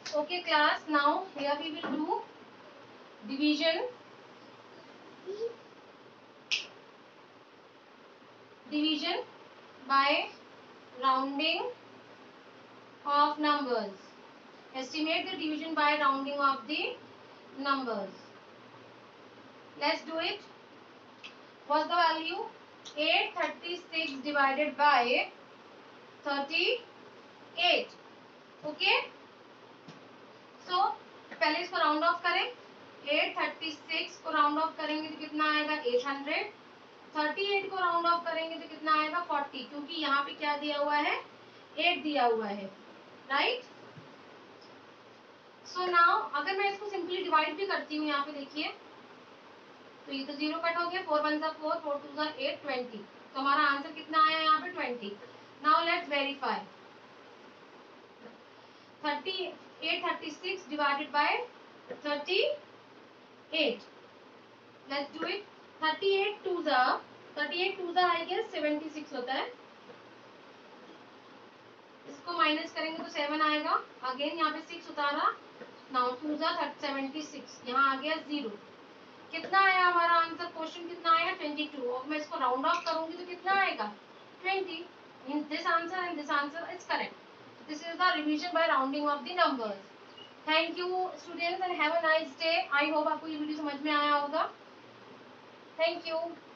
Okay class, now here we will do division. Division by rounding of numbers. Estimate the division by rounding of the numbers. Let's do it. What's the value? 836 divided by 38. Okay. So पहले इसको round of करें. 836 को round of करेंगे तो कितना आएगा? 800. 38 को round of करेंगे तो कितना आएगा? 40, क्योंकि यहाँ पे क्या दिया हुआ है? 8 दिया हुआ है, राइट. सो नाउ अगर मैं इसको सिंपली डिवाइड भी करती हूँ, यहाँ पे देखिए, तो ये तो 0 कट हो गया. 4 1 4, 4 2 8, 20. तो हमारा आंसर कितना आया यहाँ पे? 20. Now let's verify. 836 divided by 38. Let's do it. 38 2 I guess 76 होता है. इसको माइनस करेंगे तो 7 आएगा. अगेन यहाँ पे 6 उतारा. नाउ 2 76. यहाँ आ गया 0. कितना आया हमारा आंसर? क्वेश्चन कितना आया? 22. और मैं इसको राउंड ऑफ करूंगी तो कितना आएगा? 20. Means this answer and this answer is correct. This is the revision by rounding of the numbers. Thank you students and have a nice day. I hope आपको ये वीडियो समझ में आया होगा. Thank you.